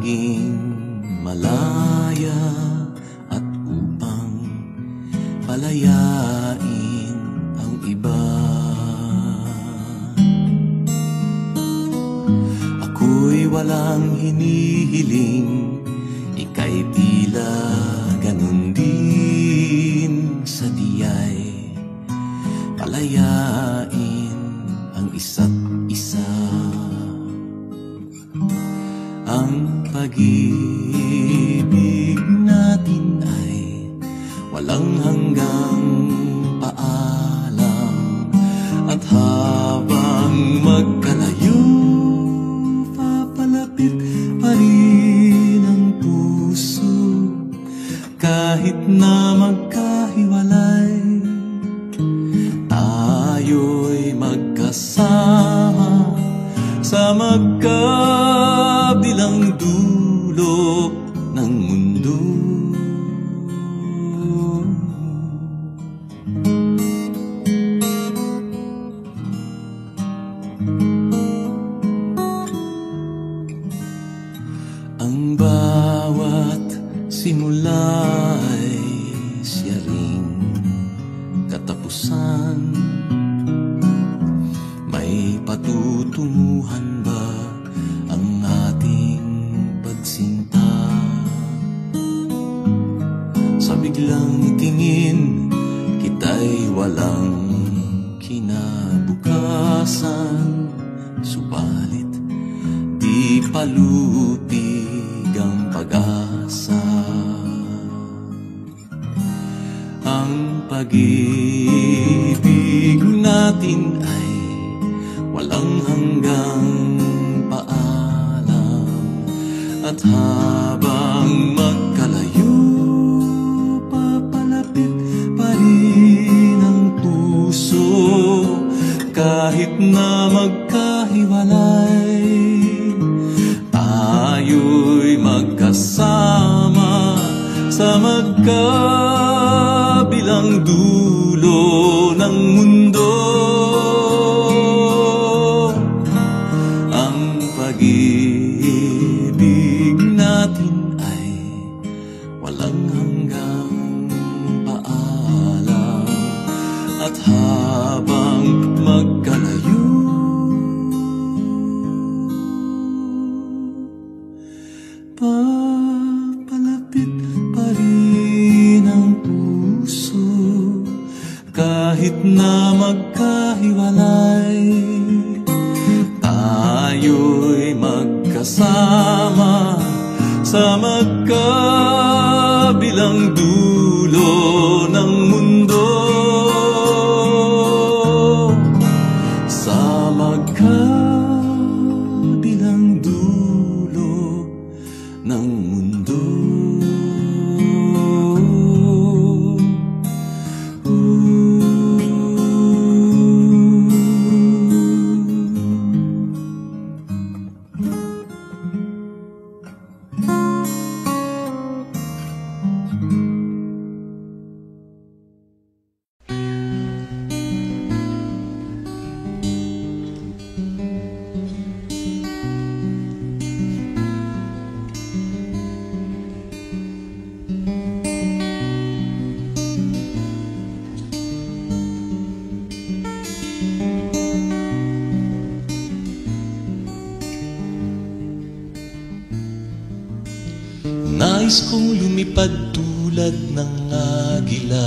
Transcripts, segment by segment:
maging malaya at upang palayain ang iba. Ako'y walang hinihiling, ika'y tila ganun din sa diyay palayain ang isa't isa. Ang pag-ibig natin ay walang hanggang paalam, at habang magkalayo, papalapit pa rin ang puso. Kahit na magkahiwalay, tayo'y magkasama sa magkabilang dulo ng mundo. Ang bawat simula ay siya ring katapusan. May patutunguhan ba ang ating pagsinta? Sa biglang tingin, kita'y walang kinabukasan. Subalit di palutig ang pag-asa. Ang pag-ibig natin ay walang hanggang paalam, at habang magkalayo, papalapit pa rin ang puso. Kahit na magkahiwalay, tayo'y magkasama sa magkabilang dulo ng mundo. Ang pag-ibig natin ay walang hanggang paalam, at habang magkalayo, papalapit pa rin ang puso. Kahit na magkahiwalay, tayo'y magkasama sa magkabilang dulo ng mundo. Sa magkabilang dulo ng mundo. Nais kong lumipad tulad ng agila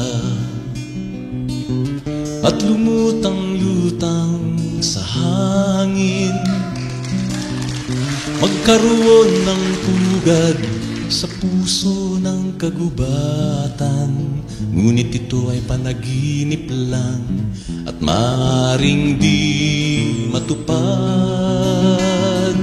at lumutang-lutang sa hangin, magkaroon ng pugad sa puso ng kagubatan. Ngunit ito ay panaginip lang at maaaring di matupad.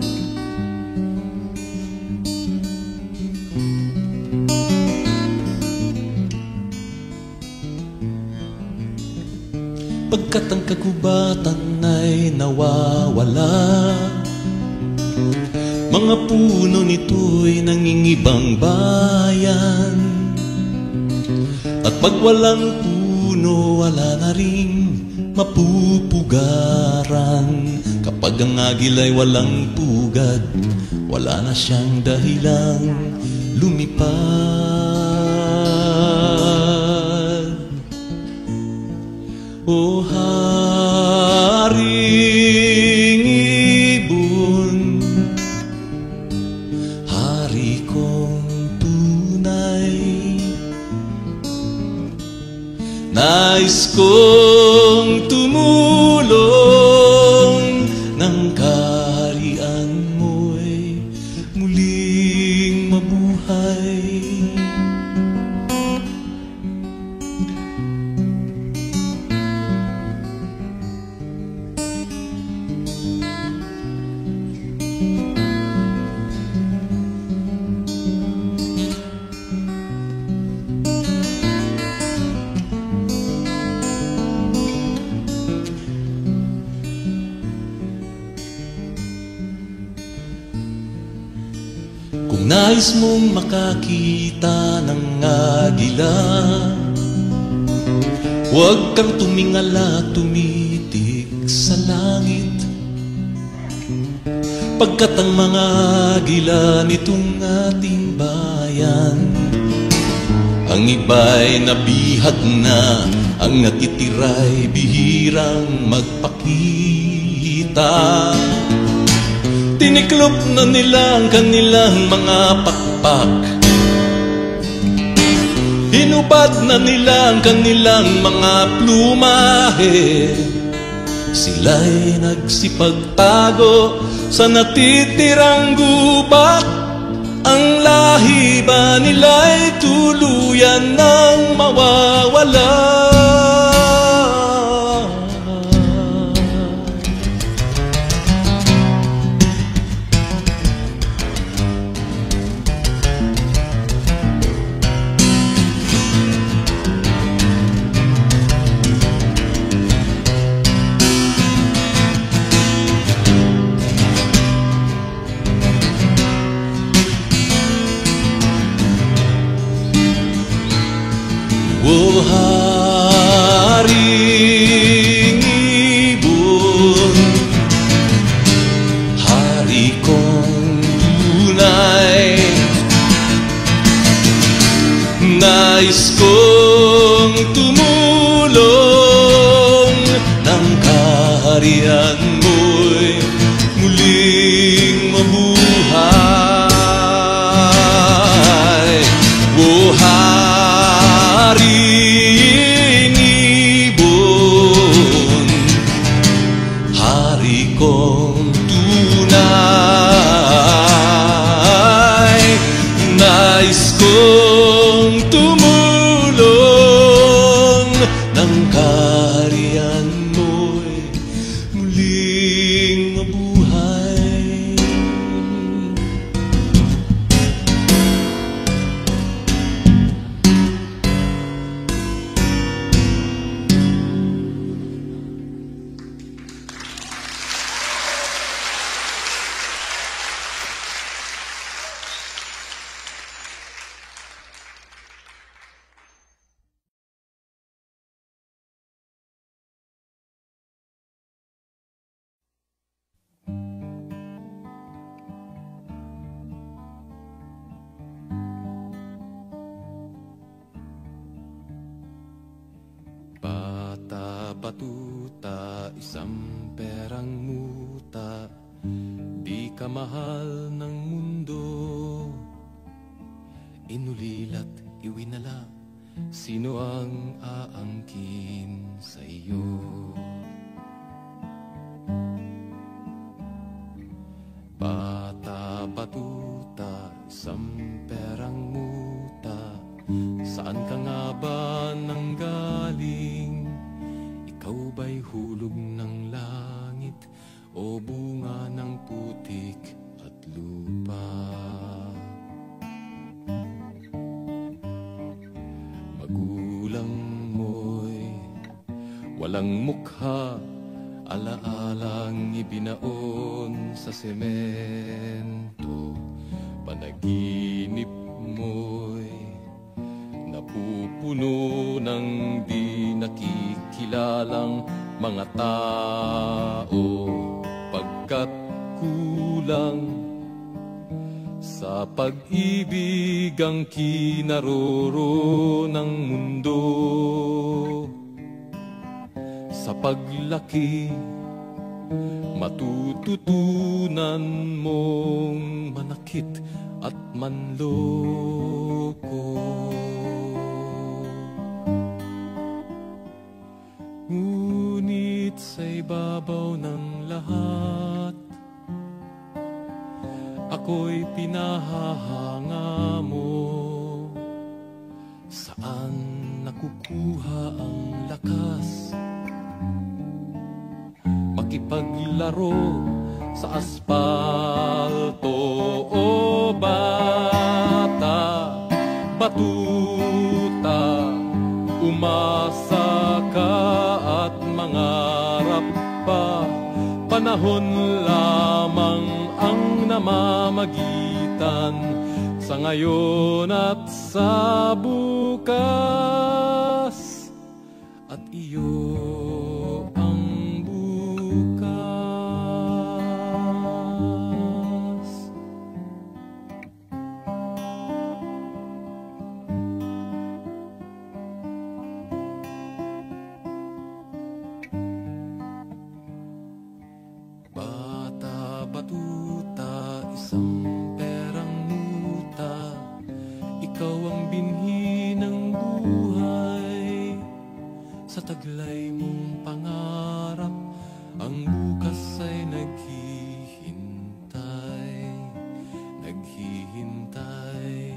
Pagkat ang kagubatan ay nawawala, mga puno nito'y nangingibang bayan. At pag walang puno, wala na ring mapupugaran. Kapag ang agila'y walang pugad, wala na siyang dahilang lumipad. O Haring Ibon, hari kong tunay, nais kong tumulong ng kaharian mo'y muling mabuhay. Kung nais mong makakita ng agila, huwag kang tumingala, tumitig sa langit, pagkat ang mga agila nitong ating bayan, ang iba'y nabihag na, ang natitira'y bihirang magpakita. Tiniklop na nila ang kanilang mga pakpak, hinubad na nila ang kanilang mga plumahe. Sila'y nagsipagtago sa natitirang gubat, ang lahi ba nila'y tuluyan ng mawawala. O Haring Ibon, hari kong tunay, nais kong tumulong ng kaharian mo'y muling mabuhay. O Haring Ibon, hari kong tunay, nais kong tumulong ng kaharian mo'y muling mabuhay. Bata batuta, isang perang muta, di ka mahal ng mundo. Inulilat, iwinala, sino ang aangkin sa iyo? Bata batuta, isang perang muta, saan ka nga ba nanggaling? Ikaw ba'y hulog ng langit o bunga ng putik at lupa? Magulang mo'y walang mukha, alaalang ibinaon sa semento. Panaginip mo'y napupuno ng di nakikilalang mga tao, pagkat kulang sa pag-ibig ang kinaroro ng mundo. Sa paglaki, matututunan mong manakit at manloko. Ngunit sa ibabaw ng lahat, ako'y pinahahanga mo. Saan nakukuha ang lakas makipaglaro sa asfalto? O bata, batuta, umasa ka at mangarap pa. Panahon lamang ang namamagitan sa ngayon at sa bukas, at iyo ang bukas. Bata, batuta, isang perang muta, ikaw ang binhi ng buhay. Sa taglay mong pangarap, ang bukas ay naghihintay, naghihintay.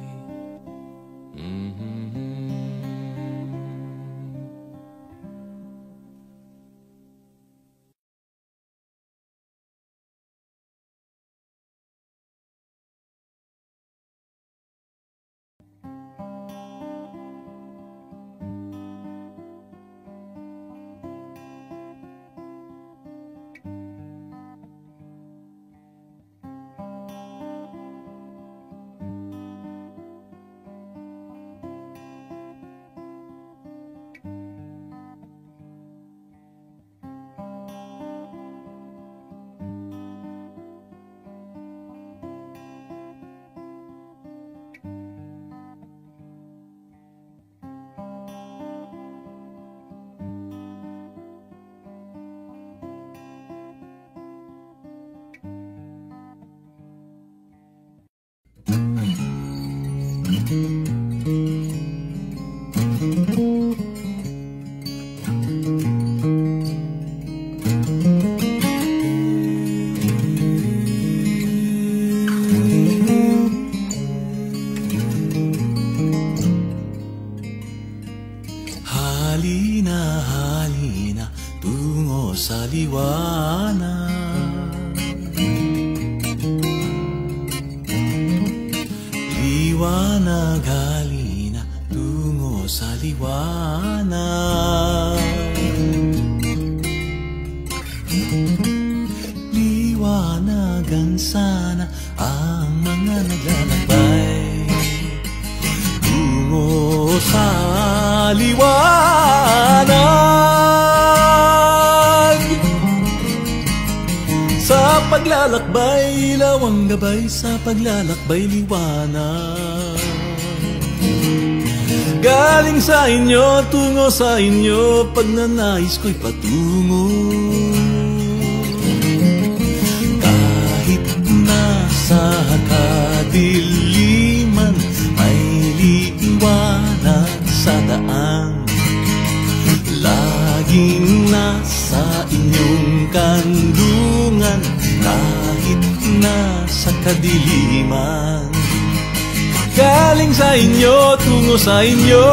Halina, halina, tungo sa liwanag. Liwanag, halina, tungo sa liwanag. Liwanagan sana ang mga naglalakbay tungo sa liwanag. Sa paglalakbay, ilaw ang gabay. Sa paglalakbay, liwanag. Galing sa inyo, tungo sa inyo, pagnanais ko'y patungo. Kahit nasa kadiliman, may liwanag sa daan. Laging nasa inyong kandungan, kahit nasa kadiliman. Galing sa inyo, tungo sa inyo.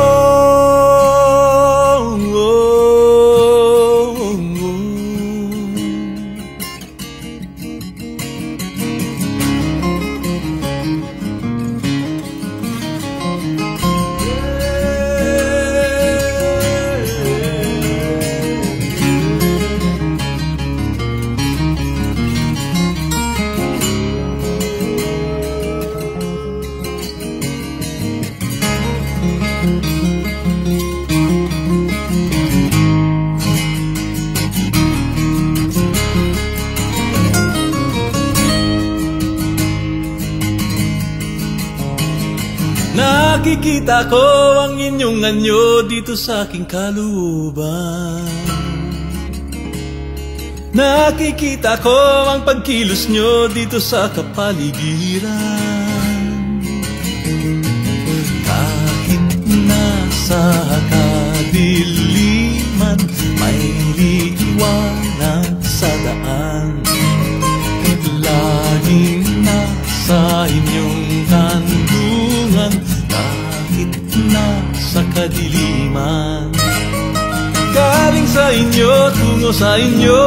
Nakikita ko ang inyong anyo dito sa aking kalooban. Nakikita ko ang pagkilos nyo dito sa kapaligiran. Kahit nasa kadiliman, may liwanag sa daan. Laging nasa inyong kandungan, kahit nasa kadiliman. Galing sa inyo, tungo sa inyo.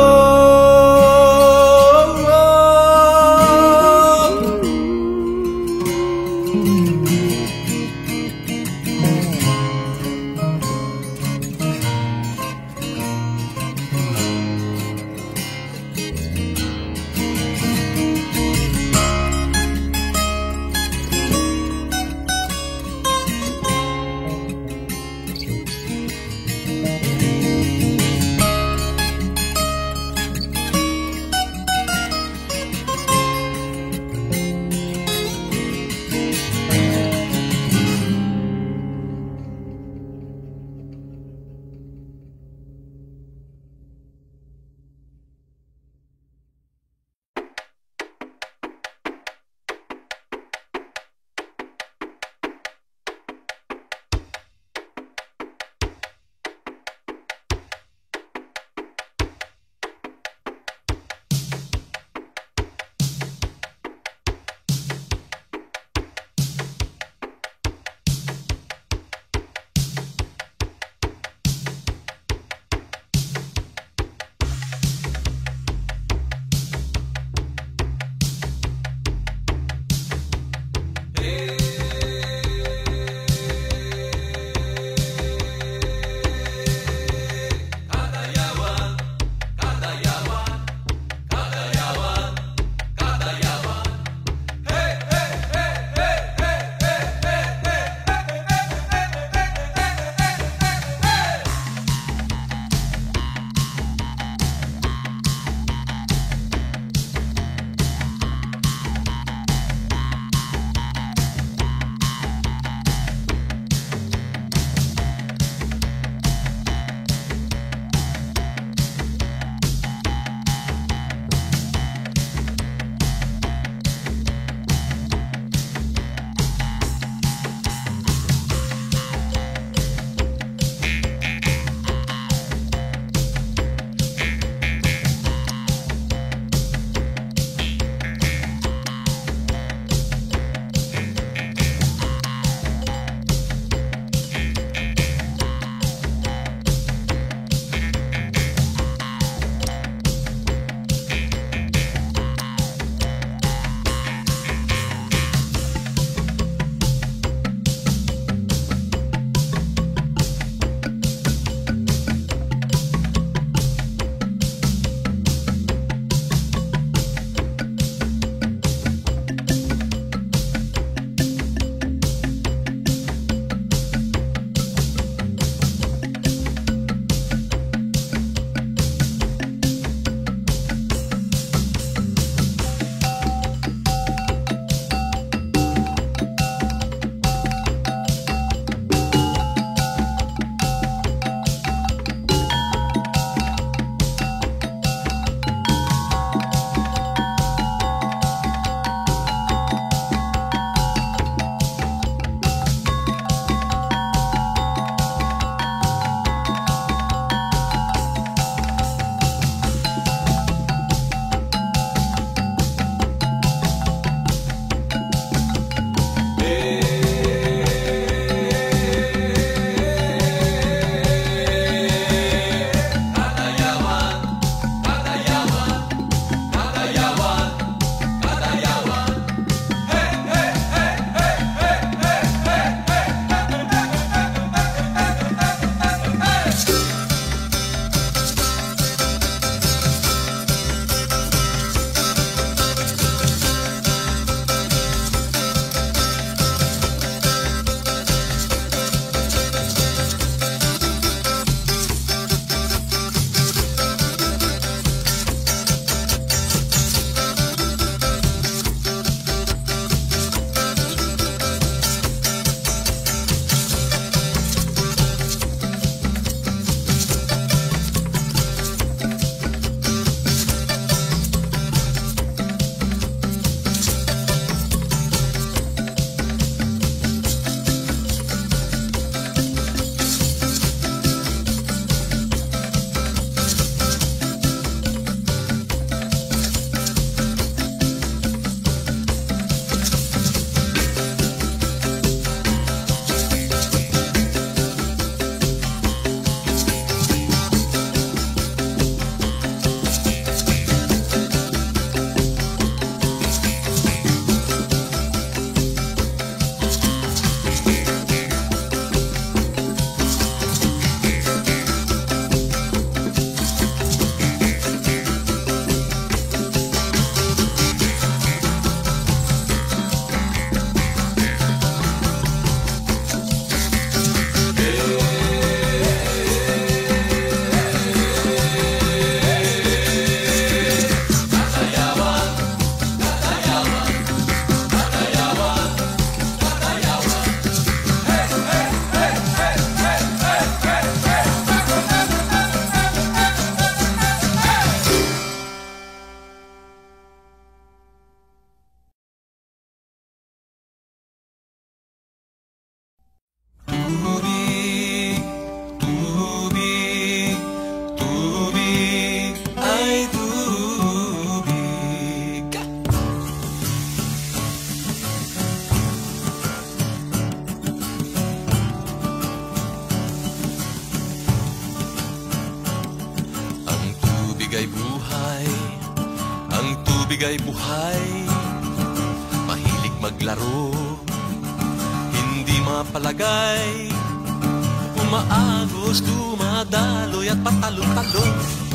tubig ay buhay, mahilig maglaro, hindi mapalagay, umaagos, dumadaloy at patalon-talon.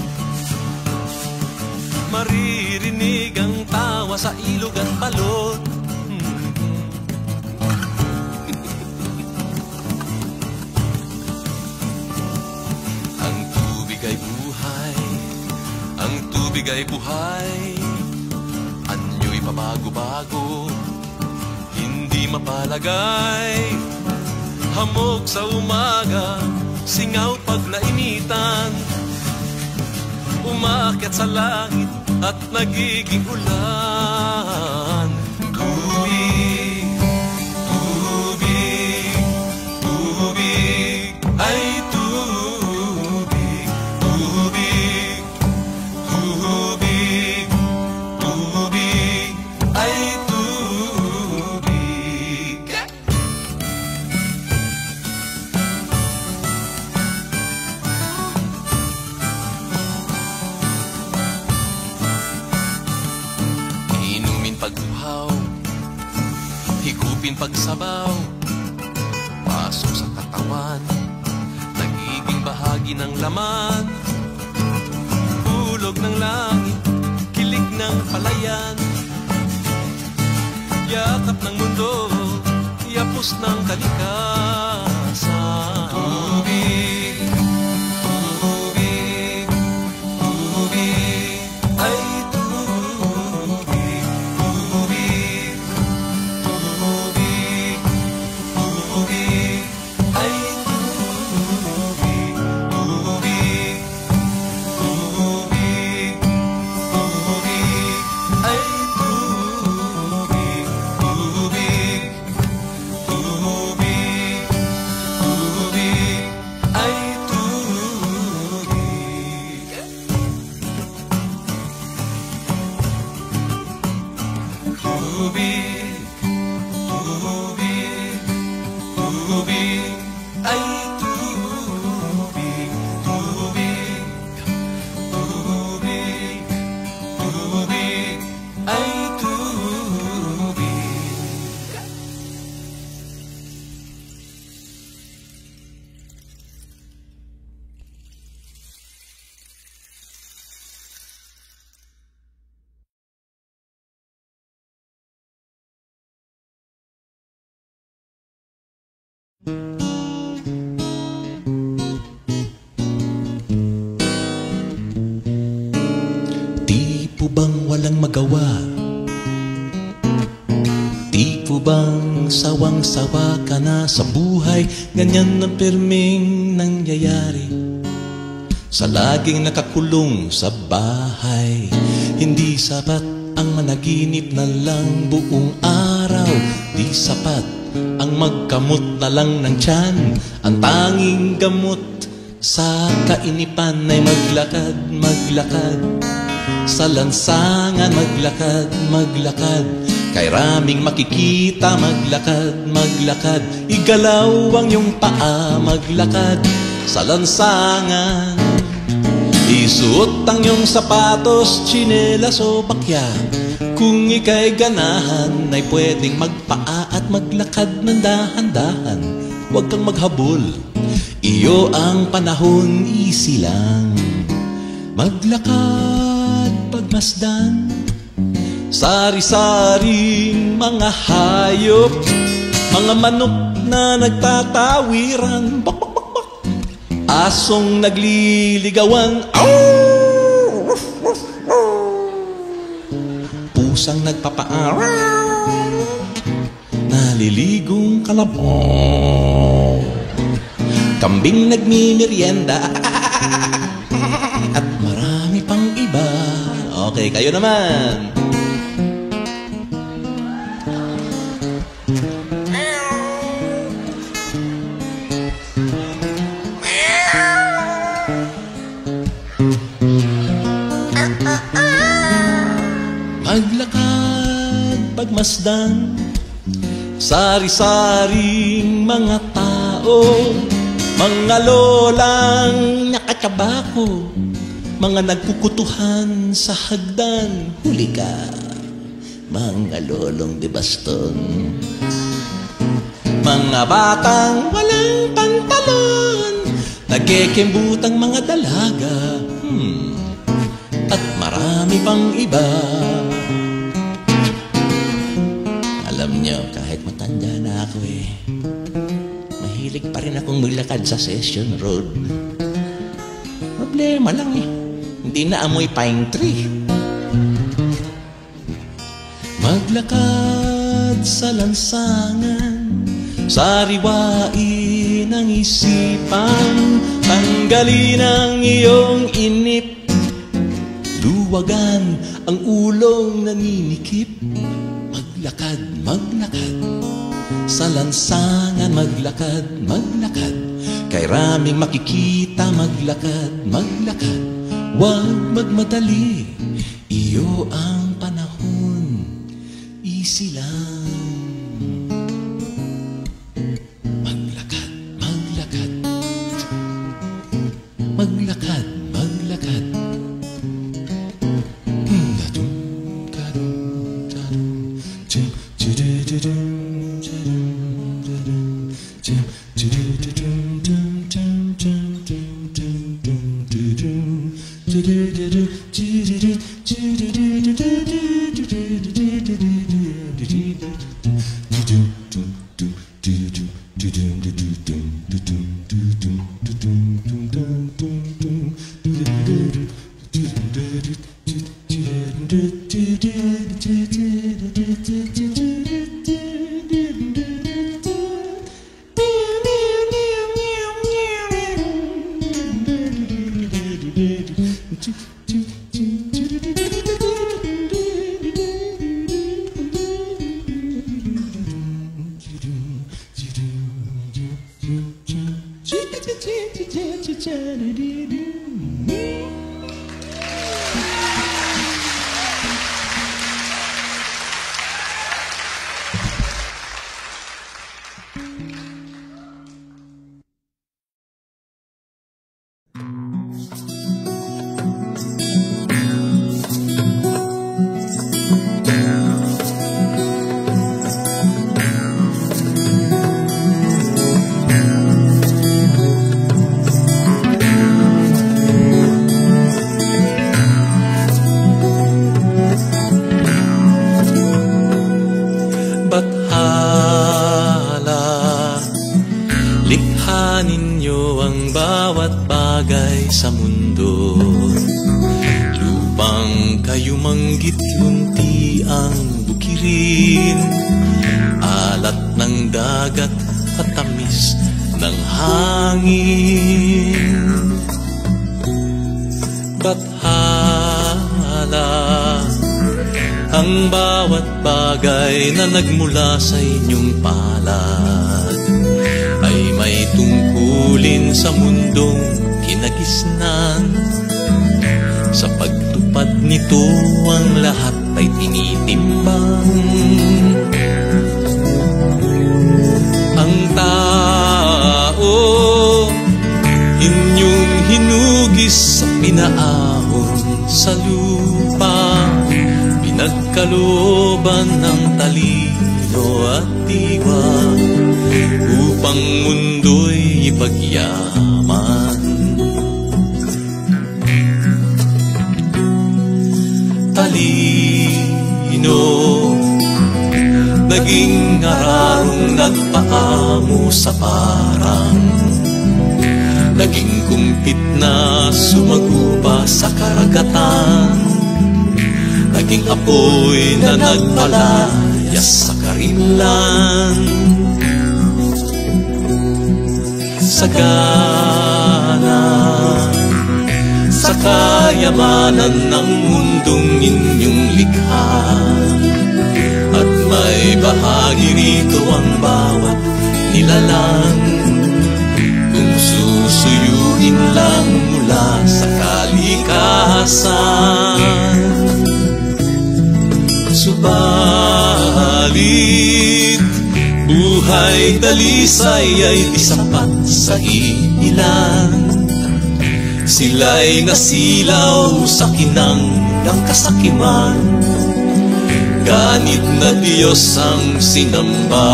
Maririnig ang tawa sa ilog at balon. Ang tubig ay buhay, ang tubig ay buhay, anyo'y pabago-bago, hindi mapalagay. Hamog sa umaga, singaw pag nainitan, umaakyat sa langit at nagiging ulan. Tubig, tubig, tubig, ay tubig, tubig, tubig, tubig, ay tubig. Pagbuhaw, higupin pagsabaw, pasok sa katawan, nagiging bahagi ng laman. Hulog ng langit, kilig ng palayan, yakap ng mundo, yapos ng kalikasan. Tubig, tubig, tubig, ay di po bang walang magawa? Di po bang sawang-sawa ka na sa buhay? Ganyan ang pirming nangyayari sa laging nakakulong sa bahay. Hindi sapat ang managinip na lang buong araw, di sapat ang magkamot na lang ng tiyan. Ang tanging gamot sa kainipan ay maglakad, maglakad sa lansangan, maglakad, maglakad. Kay raming makikita, maglakad, maglakad. Igalaw ang iyong paa, maglakad sa lansangan. Isuot ang iyong sapatos, tsinelas o bakya. Kung ika'y ganahan, ay pwedeng magpaa at maglakad ng dahan-dahan. Huwag kang maghabol, iyo ang panahon, easy lang. Maglakad, pagmasdan, sari-saring mga hayop, mga manok na nagtatawiran, bak, bak, bak, bak. Asong nagliligawan, pusang nagpapaaraw, naliligong kalabaw, kambing nagmimerienda, at marami pang iba. Okay, kayo naman. Maglakad, pagmasdan, sari-saring mga tao, mga lolang nakatsabako, mga nagkukutuhan sa hagdan, huli ka, mga lolong de baston. Mga batang walang pantalon, nagkekembutang mga dalaga, at marami pang iba. Alam nyo, kahit matanda na ako mahilig pa rin akong maglakad sa Session Road. Problema lang hindi na amoy pine tree. Maglakad sa lansangan, sariwain ang isipan, tanggalin ang iyong inip, luwagan ang ulong naninikip. Maglakad, maglakad sa lansangan, maglakad, maglakad, kay raming makikita. Maglakad, maglakad, huwag magmadali, iyo ang panahon, easy lang. Maglakad, maglakad, maglakad, maglakad. Sa mundo, lupang kayo manggit-lunti ang bukirin, alat ng dagat at tamis ng hangin. Bathala ang bawat bagay na nagmula sa inyong palad, ay may tungkulin sa mundong kinagisnan. Sa pagtupad nito ang lahat ay tinitimbang. Ang tao inyong hinugis sa pinaahon sa lupa, pinagkalooban ng talino at diwa, upang mundo'y ipagyaman. Talino, naging ararong nagpaamo sa parang, naging kumpit na sumagupa sa karagatan, naging apoy na nagpalayas sa karimlan. Sagana sa kayamanan ng mundong inyong likha, at may bahagi rito ang bawat nilalang, kung susuyuin lang mula sa kalikasan. Subalit buhay dalisay ay di sapat sa ilan, sila'y nasilaw sa kinang ng kasakiman. Ganit na Diyos ang sinamba.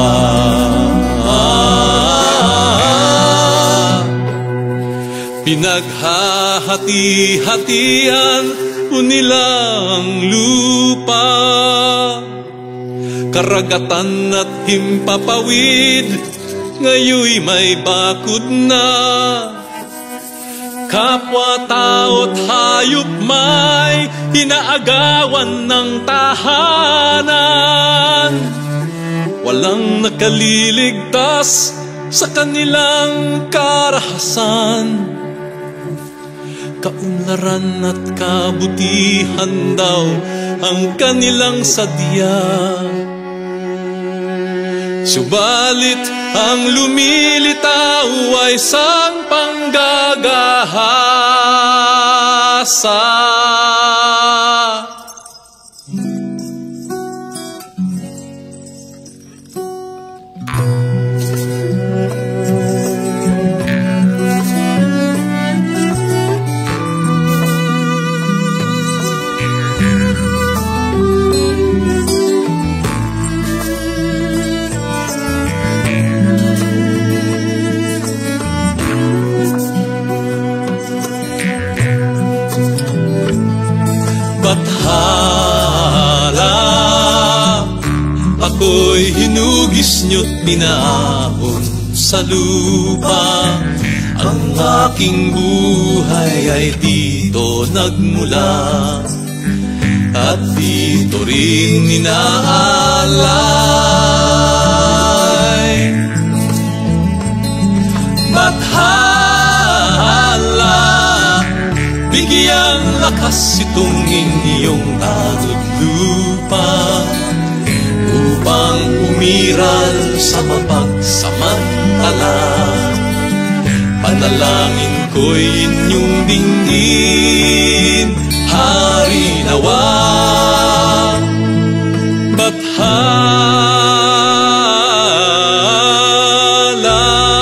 Pinaghahati-hatian nila ang lupa, karagatan at himpapawid, ngayoy may bakod na. Kapwa-tao't hayop may inaagawan ng tahanan. Walang nakaliligtas sa kanilang karahasan. Kaunlaran at kabutihan daw ang kanilang sadya. Subalit ang lumilitaw ay isang panggagahasa. Bathala, ako'y hinugis niyo't pinaahon sa lupa. Ang aking buhay ay dito nagmula at dito rin inaalay. Bathala, bigyang lakas itong iyong tanod lupa upang umiral sa mapagsamantala. Panalangin ko'y inyong dinggin, Hari nawa. Bathala,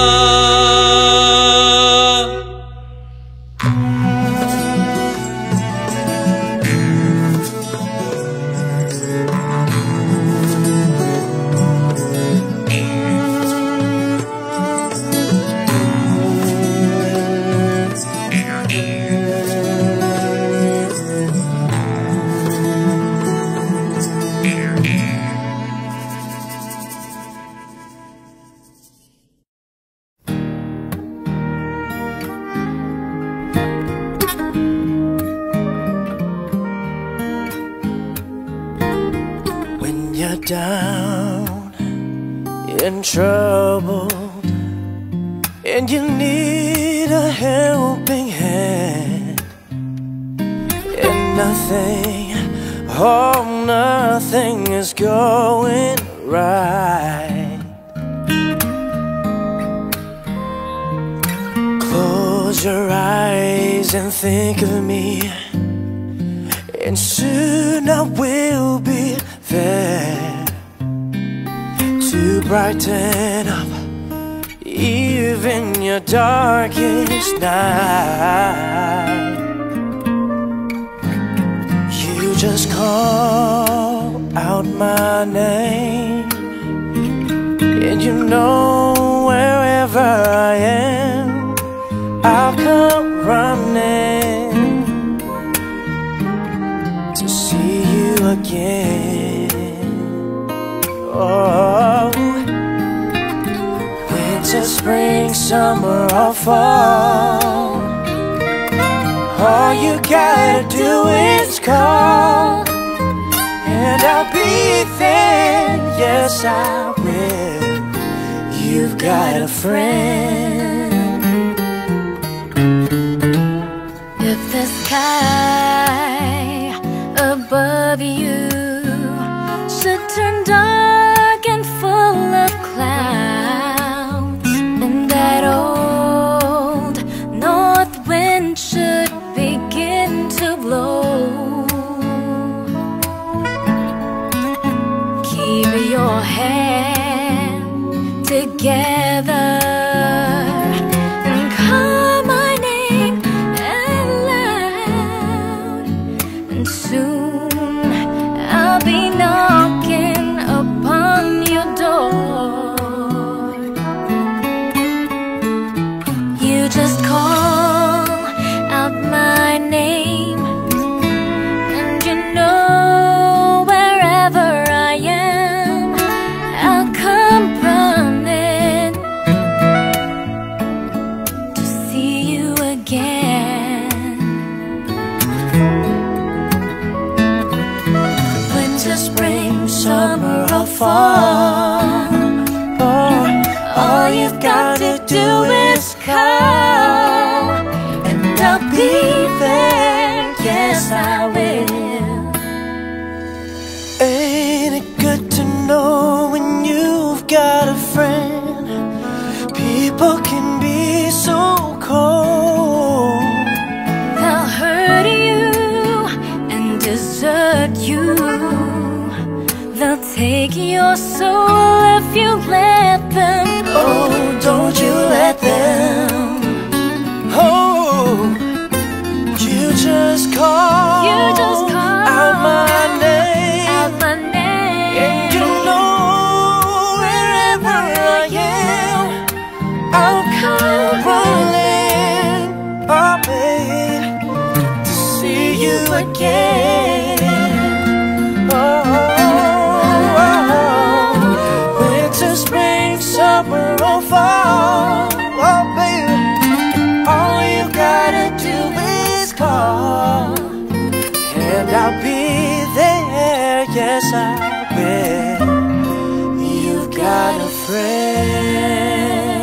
down in trouble and you need a helping hand, and nothing, oh nothing is going right. Close your eyes and think of me, and soon I will be there to brighten up even your darkest night. You just call out my name, and you know wherever I am, I'll come running to see you again. Oh, winter, spring, summer or fall, all you gotta do is call, and I'll be there. Yes, I will. You've got a friend. If the sky above you should turn dark and full of clouds, and that old north wind should begin to blow, keep your hand together and call my name, and far. Oh, all you've got to do is call, and I'll be there. Yes, I will. Ain't it good to know when you've got a friend? People can be so cold. They'll hurt you and desert you. They'll take your soul if you let them. Oh, don't you let them. Oh, you just call, out my name, and you know wherever I am, I'll come running, oh babe, to see you again. Oh, winter, spring, summer, or fall, oh baby, all you gotta do is call, and I'll be there. Yes, I will. You've got a friend.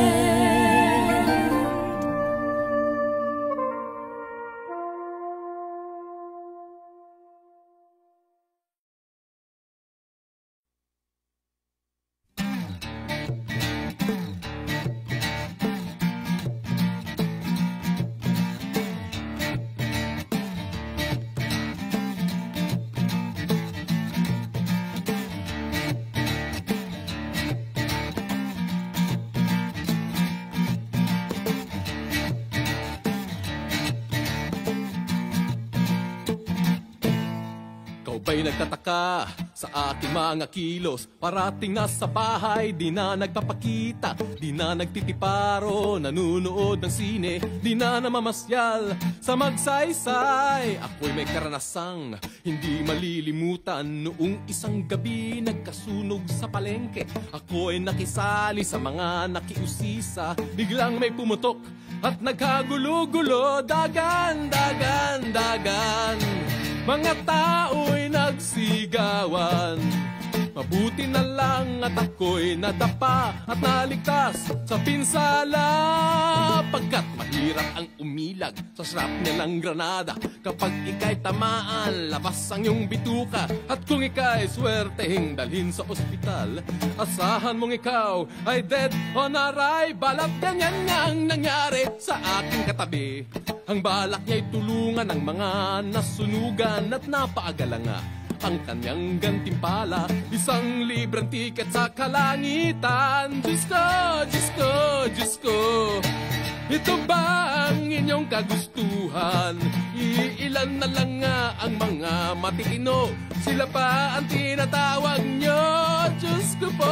Ba'y nagtataka sa aking mga kilos? Parating nasa bahay, di na nagpapakita, di na nagtitiparo, nanunood ng sine, di na namamasyal sa magsaysay. Ako'y may karanasang hindi malilimutan. Noong isang gabi nagkasunog sa palengke, ako'y nakisali sa mga nakiusisa. Biglang may pumutok at nagkagulo-gulo. Dagan, dagan, dagan, mga tao'y nagsigawan. Mabuti na lang at ako'y nadapa at naligtas sa pinsala. Pagkat mahirap ang umilag sa shrapnel ng granada. Kapag ika'y tamaan, labas ang iyong bituka. At kung ika'y swerteng dalhin sa ospital, asahan mong ikaw ay dead on arrival. At ganyan nga ang nangyari sa aking katabi. Ang balak niya'y tulungan ang mga nasunugan at napaagala nga ang kanyang gantimpala. 1 libreng tiket sa kalangitan. Diyos ko, Diyos ko, Diyos ko, ito ba ang inyong kagustuhan? Iilan na lang nga ang mga matitino, sila pa ang tinatawag nyo. Diyos ko po.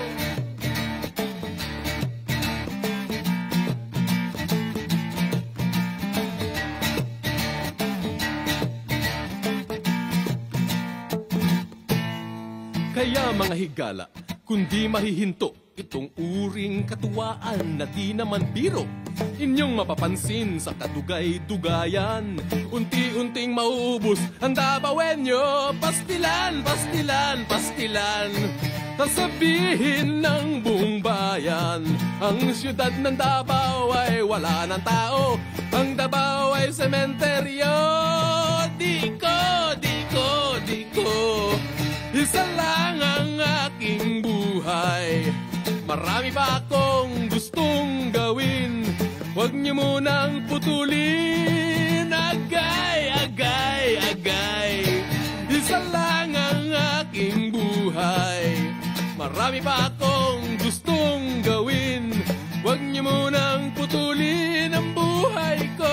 Kaya mga higala, kundi mahihinto itong uring katuwaan na di naman biro. Inyong mapapansin sa kadugay-dugayan, unti-unting maubos ang Dabawenyo. Pastilan, pastilan, pastilan, sasabihin ng buong bayan, ang siyudad ng Davao ay wala ng tao, ang Davao ay sementeryo. Di ko, di ko, di ko, isa lang ang aking buhay. Marami pa akong gustong gawin, huwag niyo munang putulin. Agay, agay, agay, isa lang ang aking buhay. Marami pa akong gustong gawin, huwag niyo munang putulin ang buhay ko.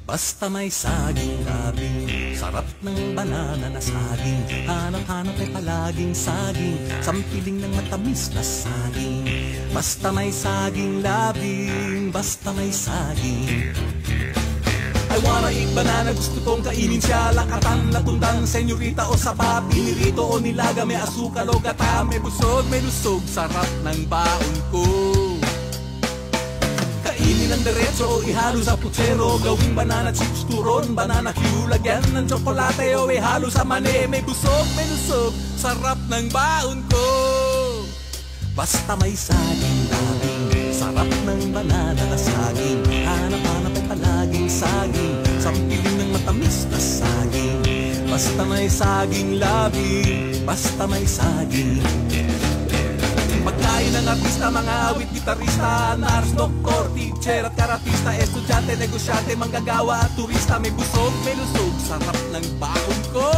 Basta may saging labing, sarap ng banana na saging. Hanap-hanap ay palaging saging, sampiling ng matamis na saging. Basta may saging labing, basta may saging. I wanna eat banana, gusto kong kainin siya. Lakatan, latundang, senyorita o sapa, pinirito o nilaga, may asukal o gata, may busog, may lusog, sarap ng baon ko. Kainin ng diretso o ihalo sa putsero, gawing banana chips, turon, banana Q, lagyan ng tsokolate o ihalo sa mani, may busog, may lusog, sarap ng baon ko. Basta may saging labing, sarap ng banana na saging. Hanap-hanap ay palaging saging, sampiling ng matamis na saging. Basta may saging labing, basta may saging. Pagkain ng artista, mga awit, gitarista, nurse, doktor, teacher at karatista, estudyante, negosyante, manggagawa at turista. May busog, may lusog, sarap ng baon ko.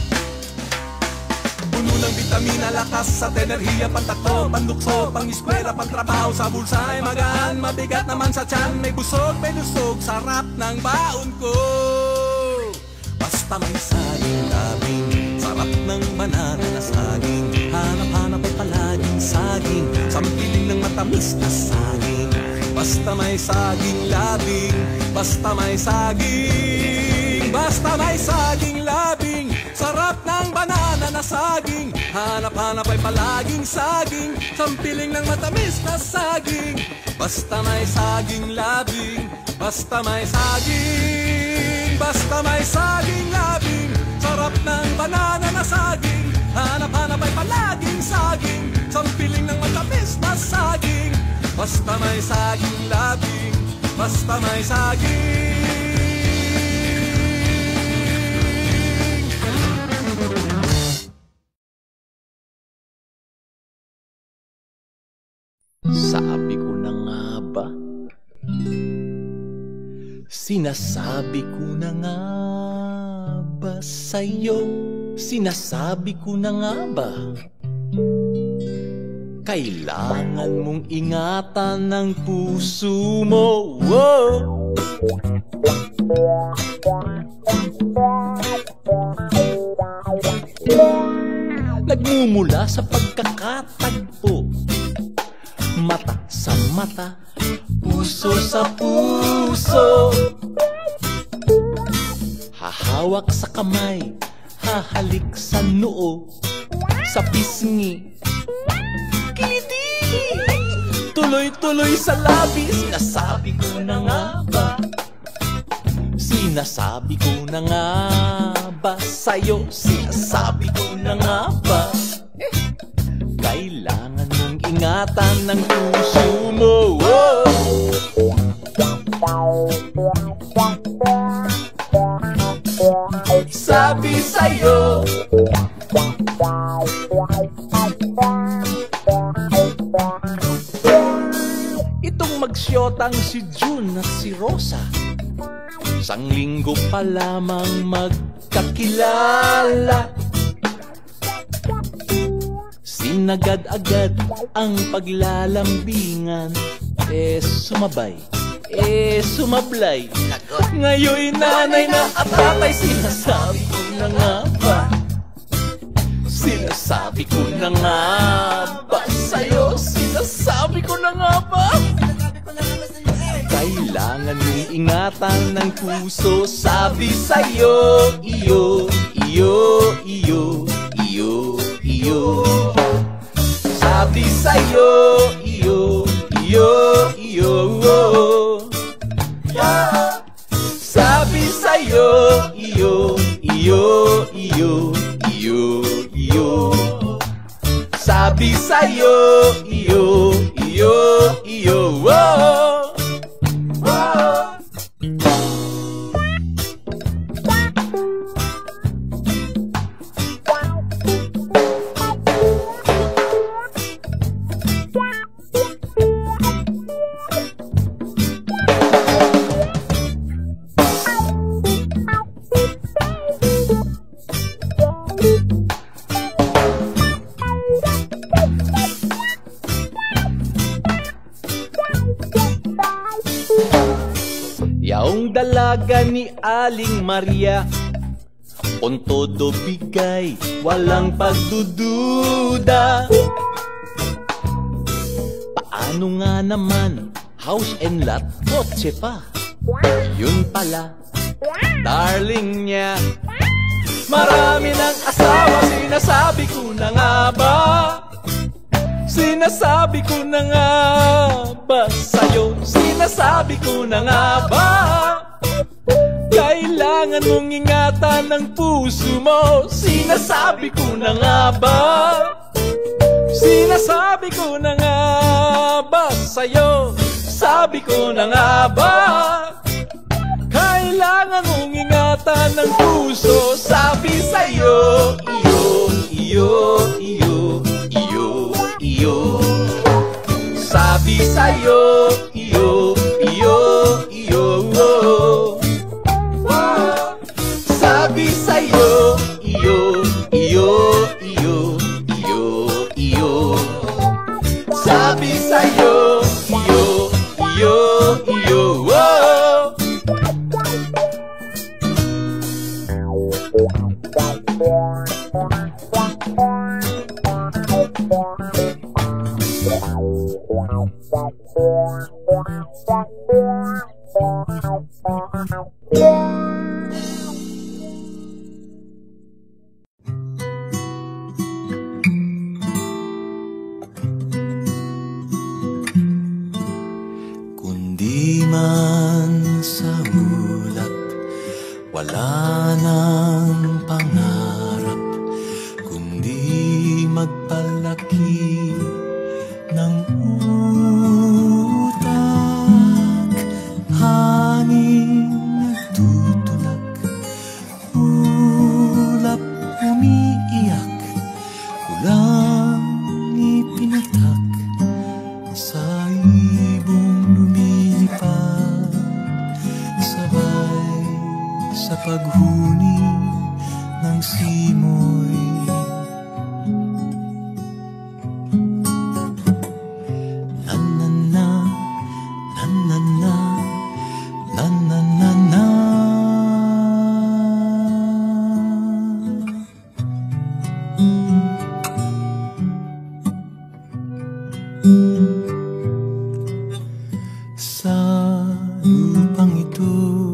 Puno ng vitamina, lakas at enerhiya, pantakbo, pandukso, pang-eskwela, pang-trabaho, sa bulsa ay magaan, mabigat naman sa tiyan. May busog, may lusog, sarap ng baon ko. Basta may saging labing, sarap ng banana na saging. Hanap-hanap ay palaging saging, sampiling ng matamis na saging. Basta may saging labing, basta may saging. Basta may saging labing, sarap ng banana na saging. Hanap-hanap ay palaging saging, sampiling ng matamis na saging. Basta may saging labing, basta may saging. Basta may saging labing, sarap ng banana na saging. Hanap-hanap ay palaging saging, sampiling ng matamis na saging. Basta may saging labing, basta may saging. Sabi ko na nga ba? Sinasabi ko na nga ba sa'yo? Sinasabi ko na nga ba? Kailangan mong ingatan ng puso mo. Whoa! Nagmumula sa pagkakatagpo, mata sa mata, puso sa puso. Hahawak sa kamay, hahalik sa noo, sa pisngi, kiliti, tuloy-tuloy sa labi. Sinasabi ko na nga ba? Sinasabi ko na nga ba sa'yo? Sinasabi ko na nga ba? Kailangan mong ingatan ng puso mo. Whoa! Sabi sa'yo, itong magsyotang si June at si Rosa, isang linggo pa lamang magkakilala. Sinagad-agad ang paglalambingan, sumabay, sumablay. Ngayon'y nanay na at tatay, sinasabi ko na nga ba? Sinasabi ko na nga ba sa'yo? Sinasabi ko na nga ba? Kailangan mong ingatan ng puso. Sabi sa'yo, iyo, iyo, iyo, iyo, iyo. Sabi sa'yo, iyo, iyo, iyo, yeah. Sabi sa'yo, iyo, iyo, iyo, iyo, iyo. Sabi sa'yo, iyo, iyo, iyo, oh. dalaga ni Aling Maria. On todo bigay, walang pagdududa. Paano nga naman, house and lot, kotse pa. Yun pala, darling niya. Marami ng asawa, sinasabi ko na nga ba? Sinasabi ko na nga ba sa'yo? Sinasabi ko na nga ba? Kailangan mong ingatan ng puso mo. Sinasabi ko na nga ba? Sinasabi ko na nga ba sa'yo? Sabi ko na nga ba? Kailangan mong ingatan ng puso. Sabi sa'yo, iyo, iyo, iyo, iyo, iyo. Sabi sa'yo, iyo, iyo, iyo, oh. Sabi sa'yo, iyo, iyo, iyo, iyo, iyo. Sabi sa'yo, iyo, iyo, iyo, oh. Kundi man sa ulap, wala nang pangarap, kundi magpalaki ng utak. Hangin nagtutulak, ulap umiiyak, kulang ipinatak sa ibong lumilipad, sabay sa paghuni ng simoy. Na-na-na, na-na-na, na-na-na-na. Sa lupang ito,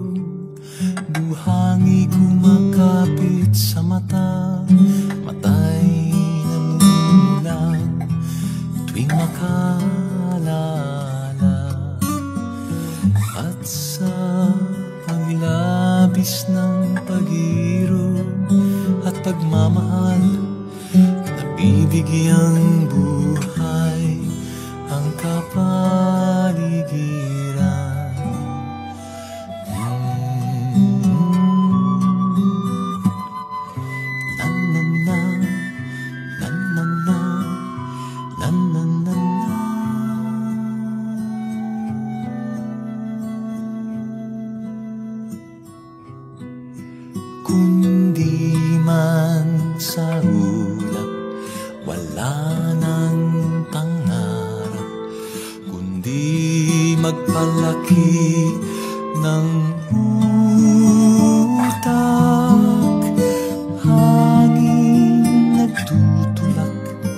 buhangi kumakapit sa mata, matay namumulang tuwing makalala. At sa paglabis ng pag-iro at pagmamahal, nabibigyang buhay ang kapaligiran. Na-na-na, na-na-na, na-na-na-na. Kundi man sa ulap, wala nang pangarap, kundi magpalaki ng utak. Hangin nagtutulak,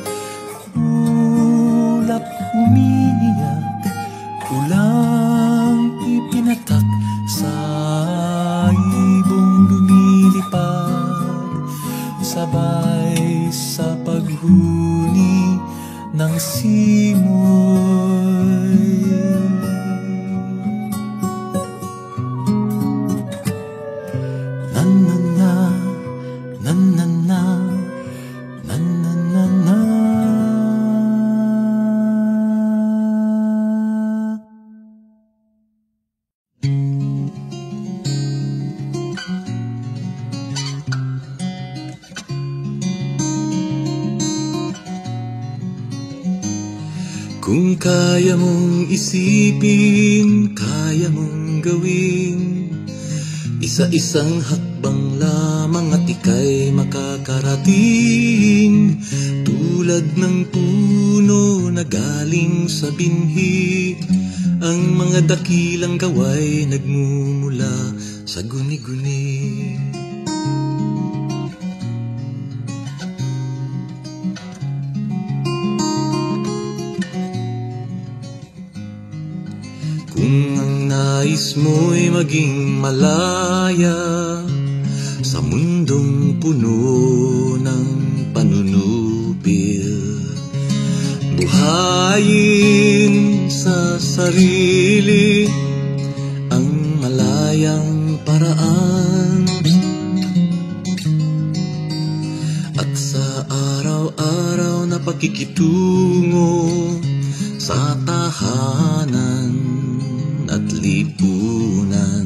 ulap umiiyak, kulang ipinatak sa ibong lumilipad, sabay sa paghuni ng simoy. Na-na-na, na-na-na, na-na-na-na. Kung kaya mong isipin, kaya mong gawin, isa-isang hakbang lamang at ika'y makakarating. Tulad ng puno na galing sa binhi, Ang mga dakilang gaway nagmumula sa guni-guni. Kung ang nais mo'y maging malaya sa mundong puno ng panunupil, buhayin sa sarili ang malayang paraan, at sa araw-araw na pakikitungo sa tahanan at lipunan,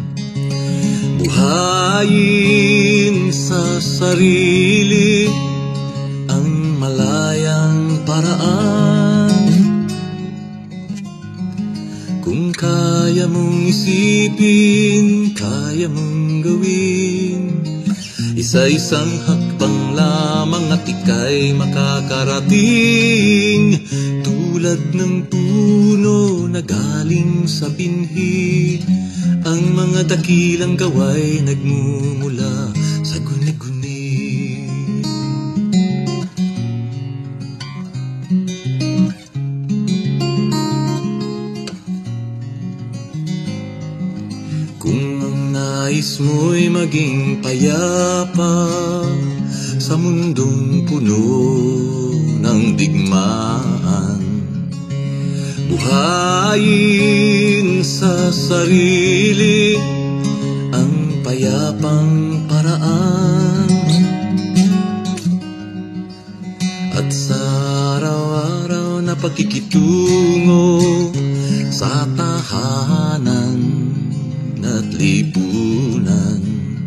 buhayin sa sarili ang malayang paraan. Kung kaya mong isipin, kaya mong gawin, isa-isang hakbang lamang at ika'y makakarating. Tulad ng puno na galing sa binhi, ang mga dakilang gaway nagmumula sa guni-guni. Kung ang nais mo'y maging payapa sa mundong puno ng digmaan, buhayin sa sarili ang payapang paraan, at sa araw-araw na pakikitungo sa tahanan at lipunan,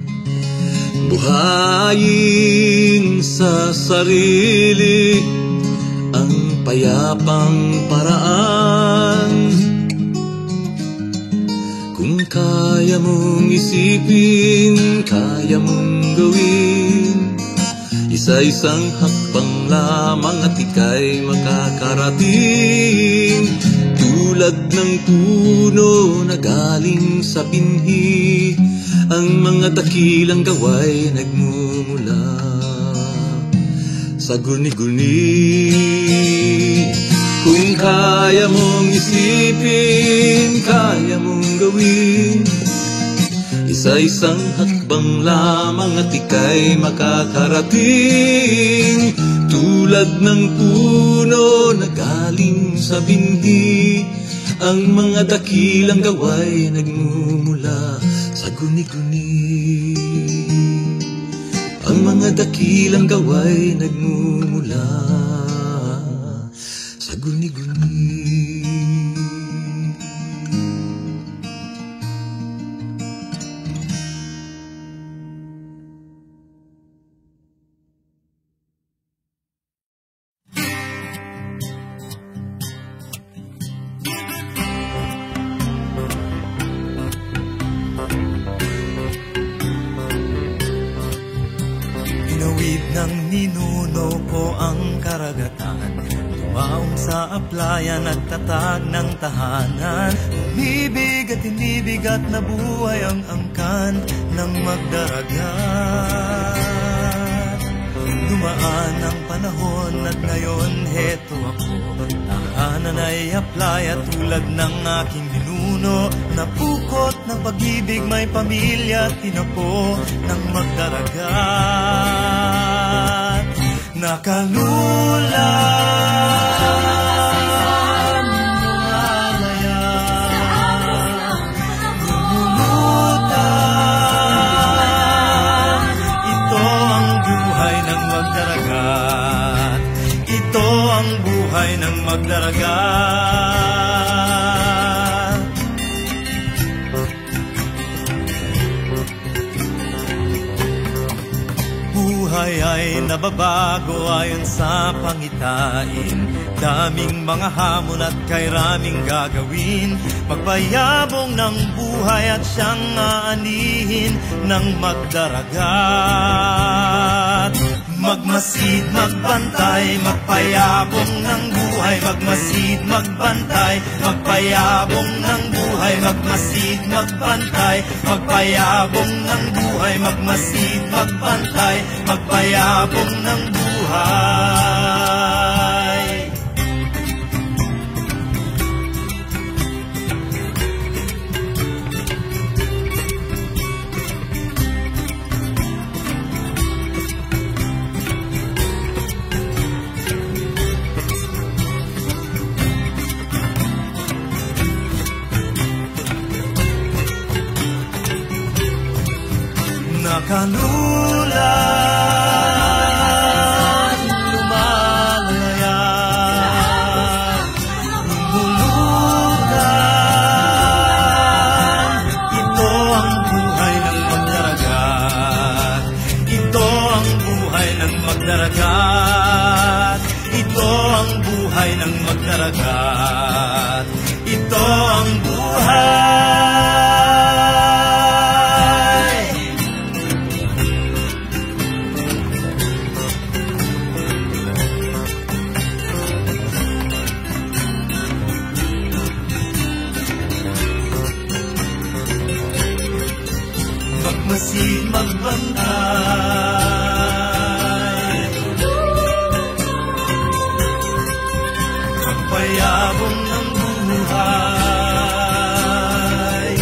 buhayin sa sarili ang payapang paraan. Kung kaya mong isipin, kaya mong gawin, isa-isang hakbang lamang at ika'y makakarating. Tulad ng puno na galing sa binhi, ang mga dakilang gaway nagmumula sa guni-guni. Kung kaya mong isipin, kaya mong gawin, isa-isang hakbang lamang at ika'y makakarating. Tulad ng puno na galing sa binhi, ang mga dakilang gaway nagmumula sa guni-guni. Ang mga dakilang gaway nagmumula sa guni-guni. Nang ninuno ko ang karagatan, tumaong sa aplayan at tatag ng tahanan. Umibig at inibig at nabuhay ang angkan ng magdaragat. Dumaan ang panahon at ngayon heto ako, tahanan ay aplaya tulad ng aking ninuno. Napukot ng pag-ibig, may pamilya at tinapo ng magdaragat. Nakalula ito ang buhay ng magdaragat. Ito ang buhay ng magdaragat. Buhay ay nababago ayon sa pangitain. Daming mga hamon at kairaming gagawin. Magpayabong ng buhay at siyang aanihin ng magdaragat. Magmasid, magbantay, magpayabong ng buhay. Magmasid, magbantay, magpayabong ng buhay. Magmasid, magbantay, magpayabong ng buhay. Magmasid, magbantay, magpayabong ng buhay. Nakalulan, lumalaya, lumulugan. Ito ang buhay ng magdaragat. Ito ang buhay ng magdaragat. Ito ang buhay ng magdaragat. Ito ang buhay. Magmasid, magbantay, magpayabong ng buhay.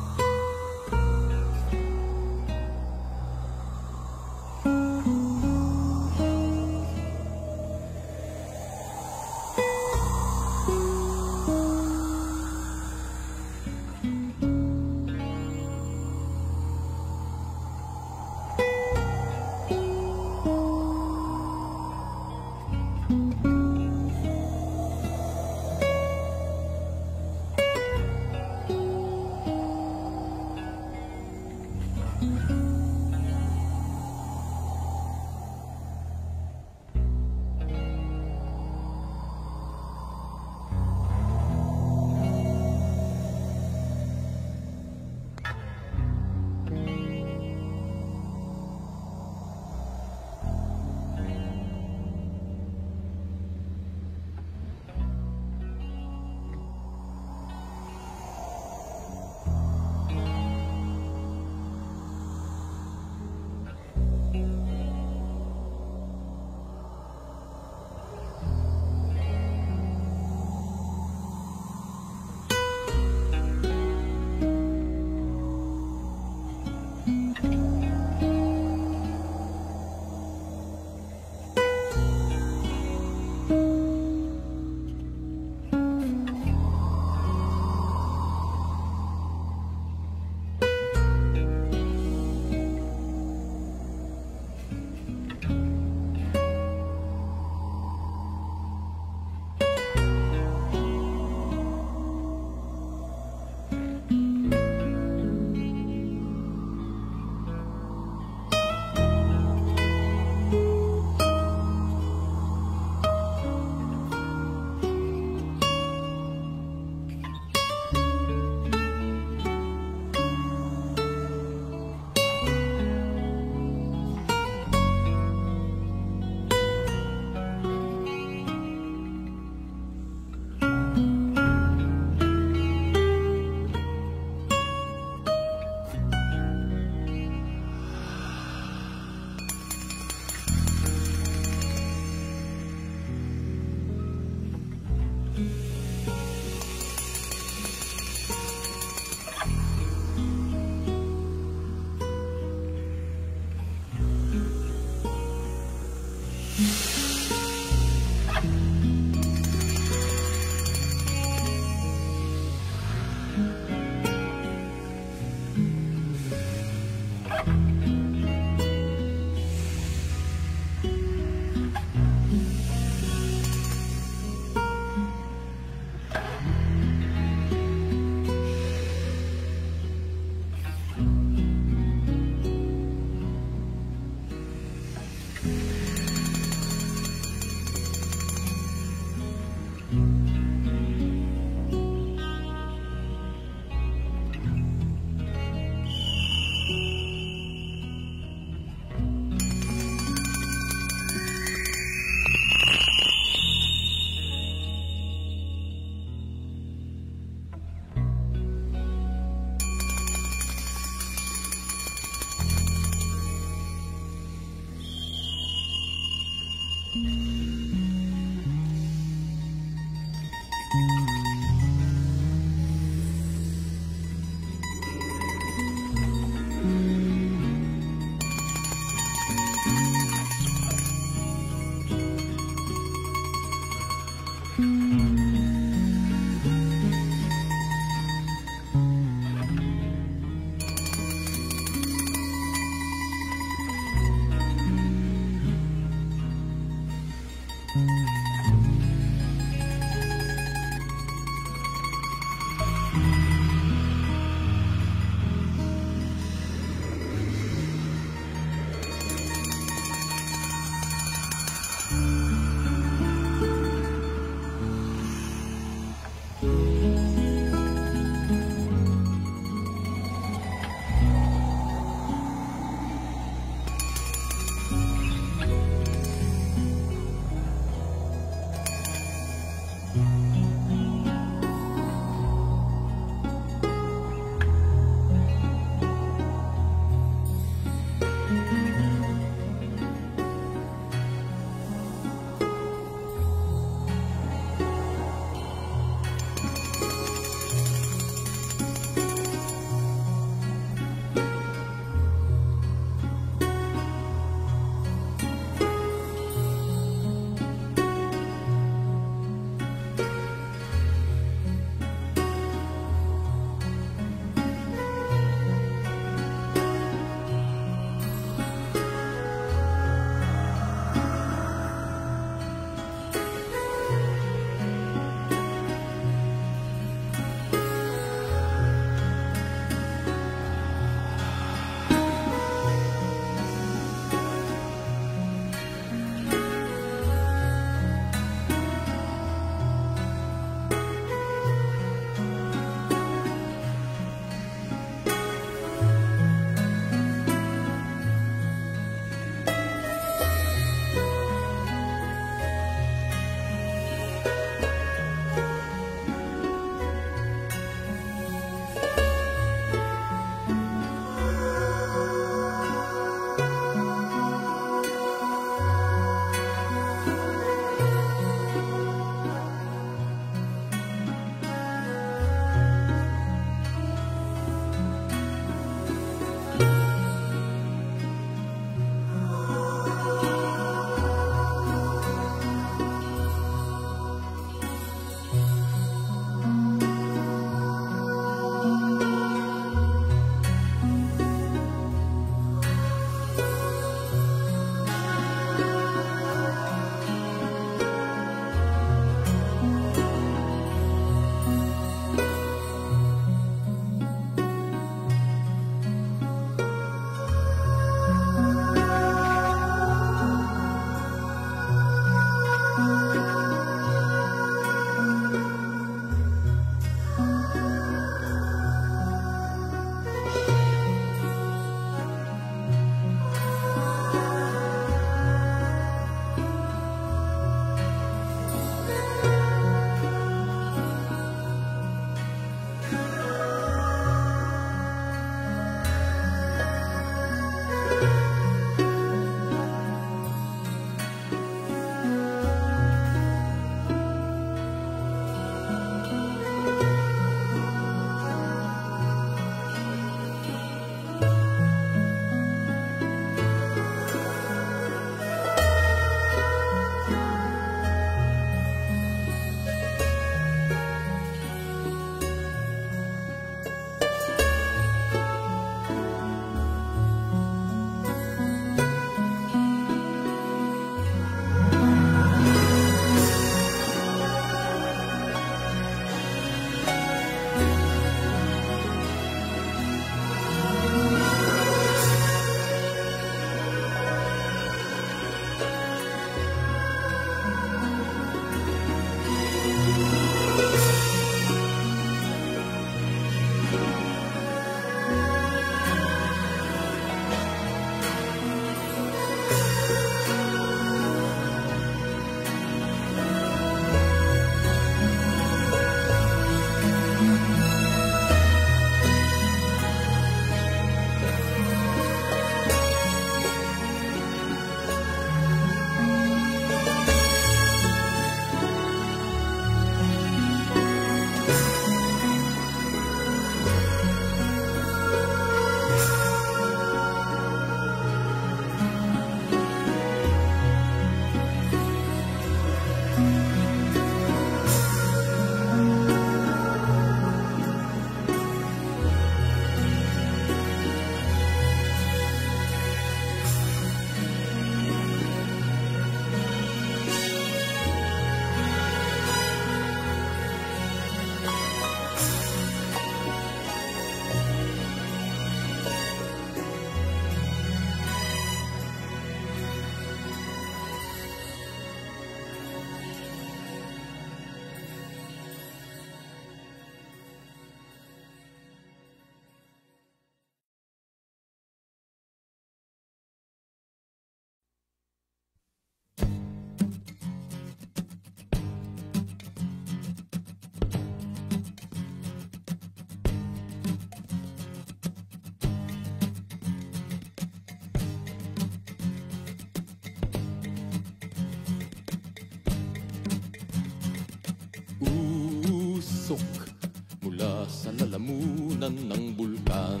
lalamunan ng bulkan.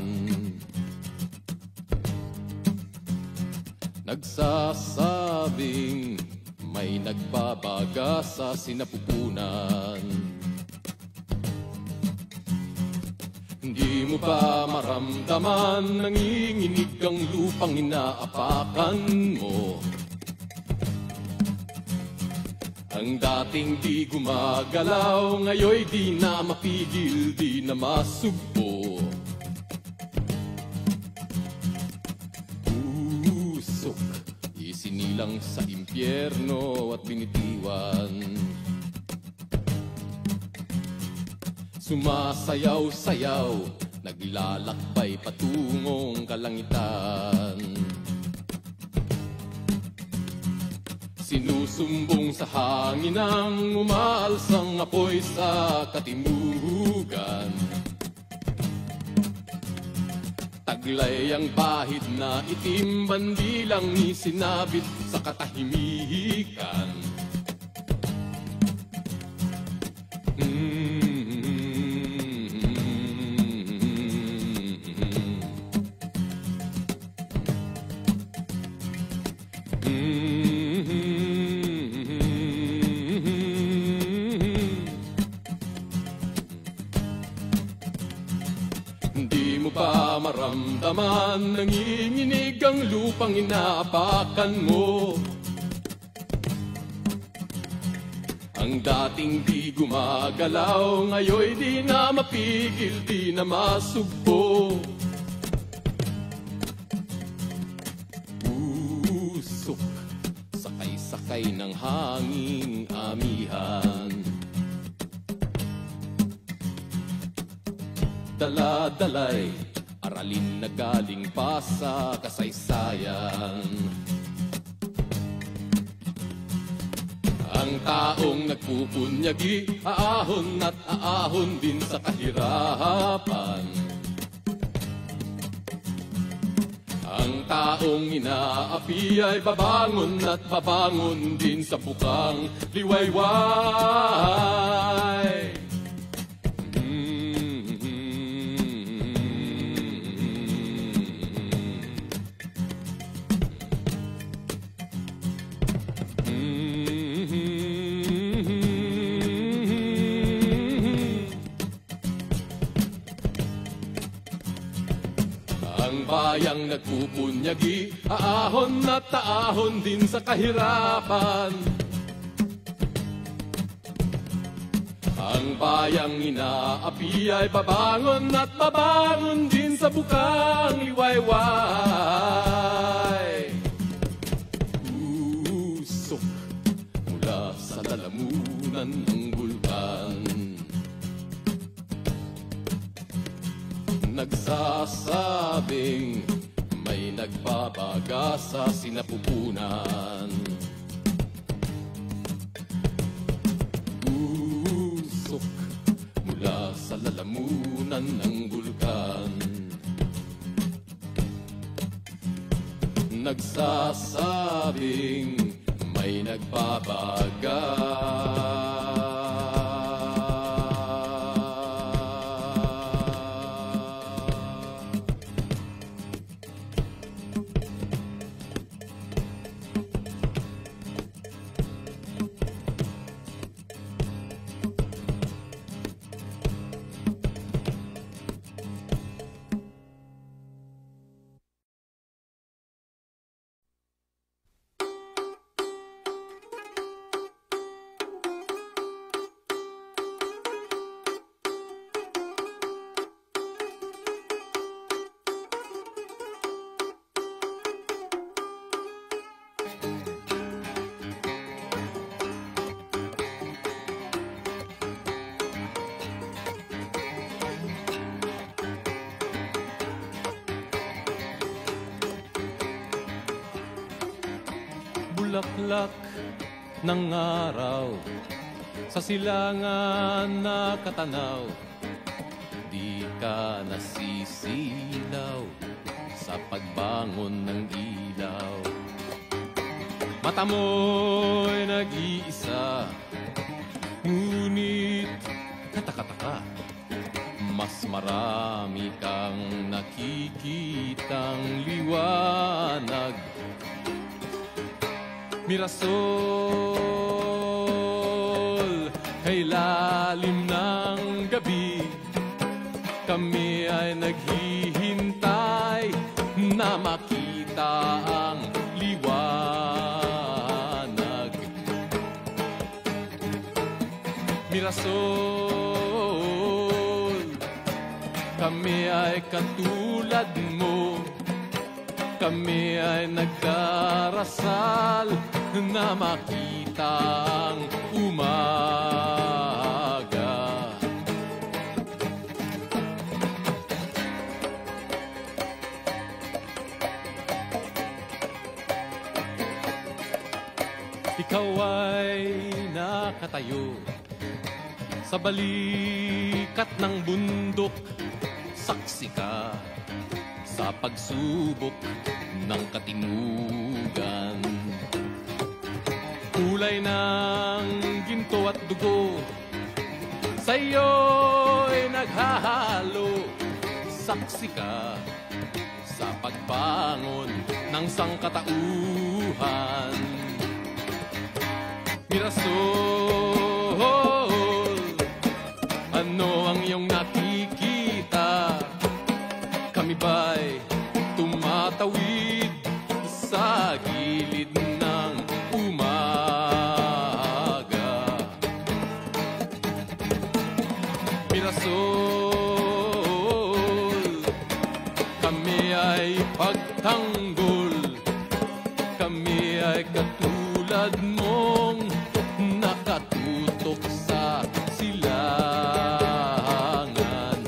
Nagsasabing may nagbabaga sa sinapupunan. Hindi mo ba maramdaman nanginginig ang lupang inaapakan mo? Ang dating di gumagalaw, ngayoy di na mapigil, di na masugpo. Usok, isinilang sa impyerno at binitiwan. Sumasayaw-sayaw, naglalakbay patungong kalangitan. Sinusumbong sa hangin ang umaalsang apoy sa katimugan. Taglay ang bahid na itim, bandilang isinabit sa katahimikan. Hindi mo ba maramdaman nanginginig ang lupang inaapakan mo? Ang dating di gumagalaw, ngayoy di na mapigil, di na masugpo. Usok, sakay-sakay ng hanging amihan. Dala-dalay, aralin na galing pa sa kasaysayan. Ang taong nagpupunyagi, aahon at aahon din sa kahirapan. Ang taong inaapi ay babangon at babangon din sa bukang liwayway. Ang bayang nagpupunyagi, aahon at aahon din sa kahirapan. Ang bayang inaapi ay babangon at babangon din sa bukang liwayway. Usok mula sa lalamunan ng bulkan. Nagsasabing may nagbabaga sa sinapupunan. Usok mula sa lalamunan ng bulkan. Nagsasabing may nagbabaga. Bulaklak ng araw sa silangan na katanaw, di ka nasisilaw sa pagbangon ng ilaw. Mata mo'y nag-iisa, ngunit katakataka, mas marami kang nakikitang liwanag. Mirasol, kay lalim ng gabi, kami ay naghihintay na makita ang liwanag. Mirasol, kami ay katulad mo, kami ay nagdarasal na makita ang umaga. Ikaw ay nakatayo sa balikat ng bundok, saksi ka sa pagsubok ng katimugan. Kulay ng ginto at dugo sa'yo'y naghahalo, saksi ka sa pagbangon ng sangkatauhan. Mirasol, ano ang iyong nakikita? Kami ba'y tumatawid sa gilid ng umaga? Mirasol, kami ay pagtanggol, kami ay katulad mong nakatutok sa silangan.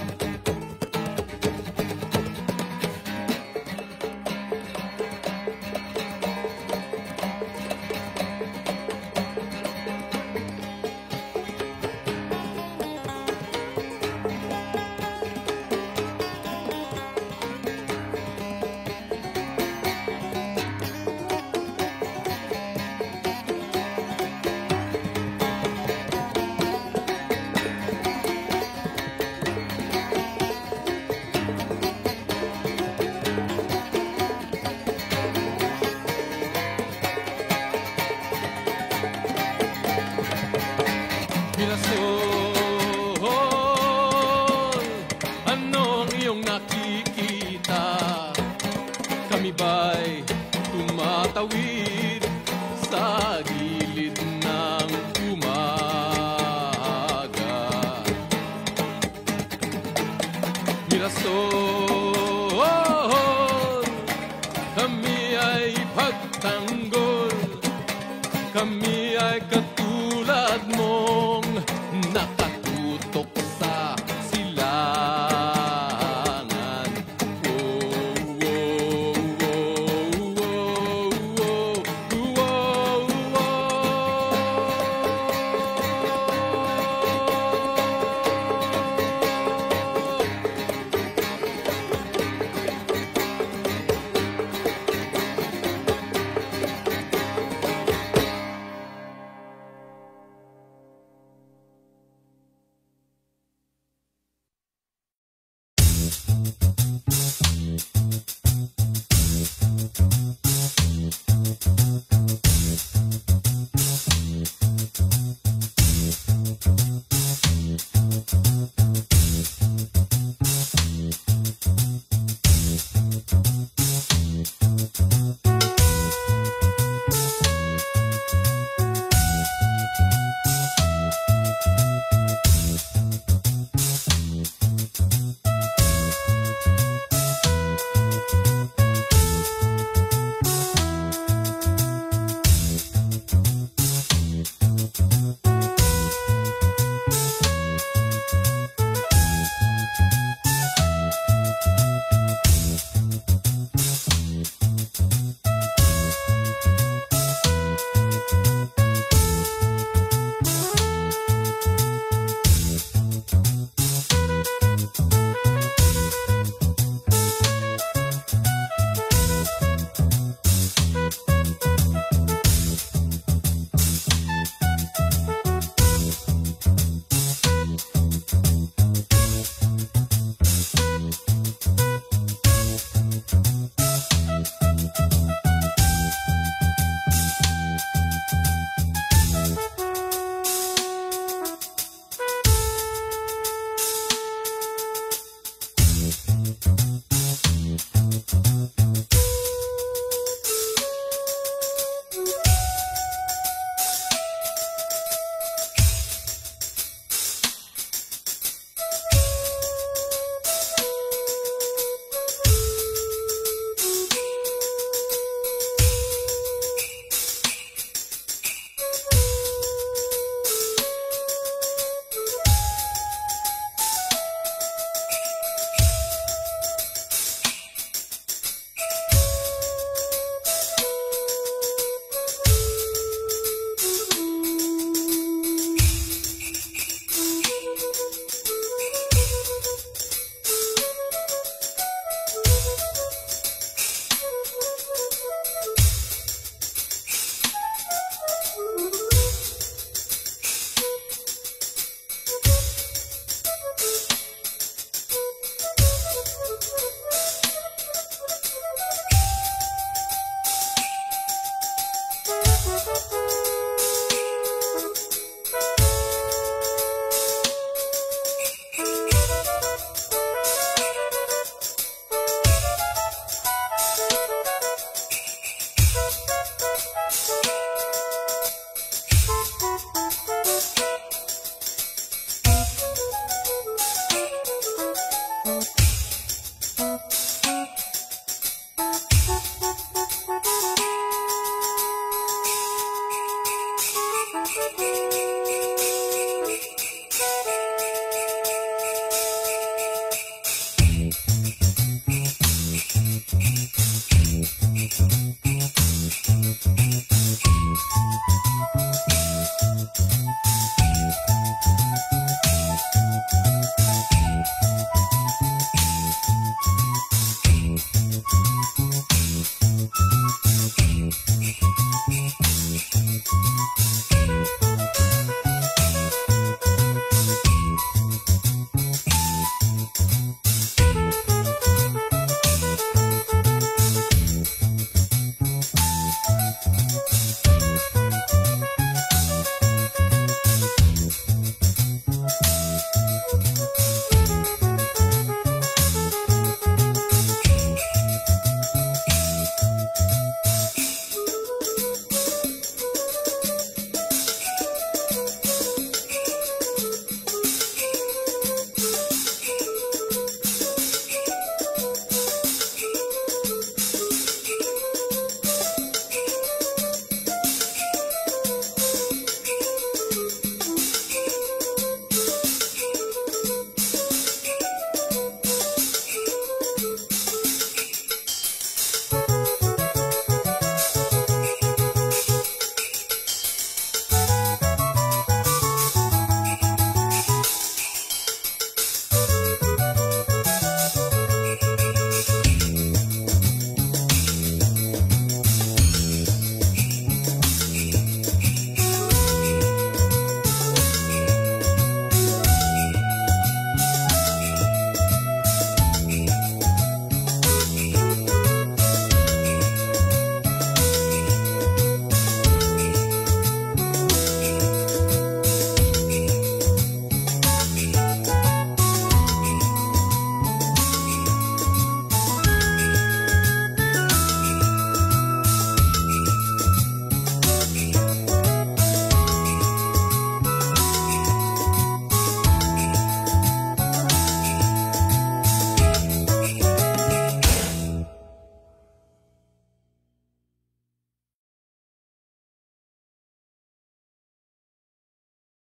Mirasol, ano ang iyong nakikita? Kami ba'y tumatawid sa gilid ng umaga? Mirasol, kami ay pagtanggol, kami ay katulad mong nakatutok sa silangan. Oh, oh, oh, oh, oh,